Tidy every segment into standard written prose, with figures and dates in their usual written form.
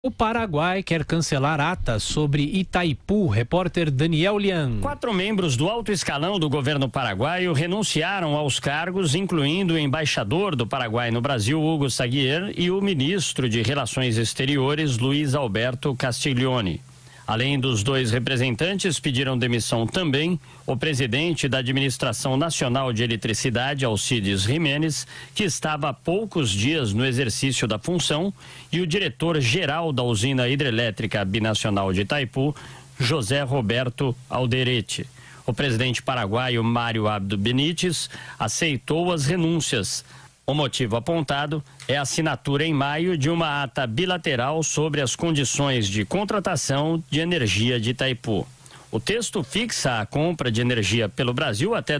O Paraguai quer cancelar atas sobre Itaipu. Repórter Daniel Lian. 4 membros do alto escalão do governo paraguaio renunciaram aos cargos, incluindo o embaixador do Paraguai no Brasil, Hugo Saguier, e o ministro de Relações Exteriores, Luiz Alberto Castiglione. Além dos 2 representantes, pediram demissão também o presidente da Administração Nacional de Eletricidade, Alcides Jiménez, que estava há poucos dias no exercício da função, e o diretor-geral da usina hidrelétrica binacional de Itaipu, José Roberto Alderete. O presidente paraguaio Mário Abdo Benítez aceitou as renúncias. O motivo apontado é a assinatura em maio de uma ata bilateral sobre as condições de contratação de energia de Itaipu. O texto fixa a compra de energia pelo Brasil até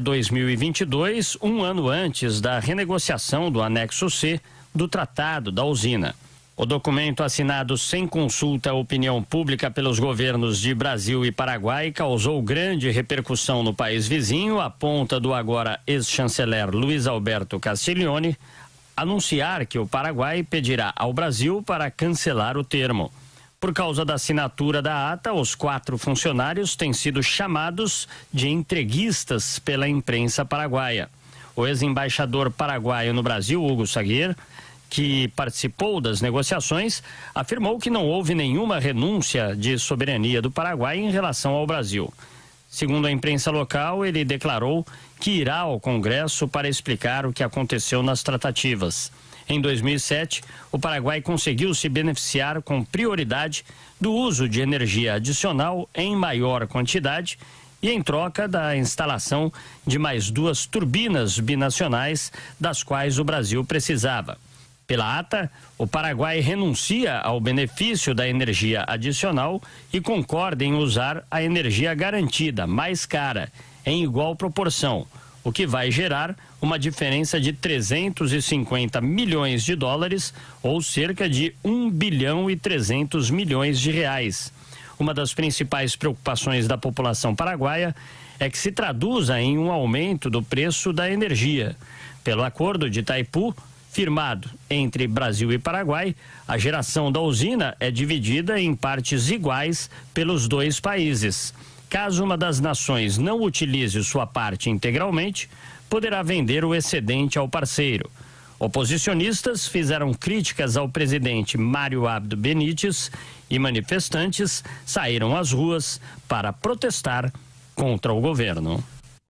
2022, um ano antes da renegociação do anexo C do Tratado da usina. O documento, assinado sem consulta à opinião pública pelos governos de Brasil e Paraguai, causou grande repercussão no país vizinho, a ponta do agora ex-chanceler Luiz Alberto Castiglione anunciar que o Paraguai pedirá ao Brasil para cancelar o termo. Por causa da assinatura da ata, os 4 funcionários têm sido chamados de entreguistas pela imprensa paraguaia. O ex-embaixador paraguaio no Brasil, Hugo Saguier, que participou das negociações, afirmou que não houve nenhuma renúncia de soberania do Paraguai em relação ao Brasil. Segundo a imprensa local, ele declarou que irá ao Congresso para explicar o que aconteceu nas tratativas. Em 2007, o Paraguai conseguiu se beneficiar com prioridade do uso de energia adicional em maior quantidade e em troca da instalação de mais 2 turbinas binacionais, das quais o Brasil precisava. Pela ata, o Paraguai renuncia ao benefício da energia adicional e concorda em usar a energia garantida, mais cara, em igual proporção, o que vai gerar uma diferença de 350 milhões de dólares, ou cerca de 1 bilhão e 300 milhões de reais. Uma das principais preocupações da população paraguaia é que se traduza em um aumento do preço da energia. Pelo acordo de Itaipu, firmado entre Brasil e Paraguai, a geração da usina é dividida em partes iguais pelos 2 países. Caso uma das nações não utilize sua parte integralmente, poderá vender o excedente ao parceiro. Oposicionistas fizeram críticas ao presidente Mário Abdo Benítez e manifestantes saíram às ruas para protestar contra o governo.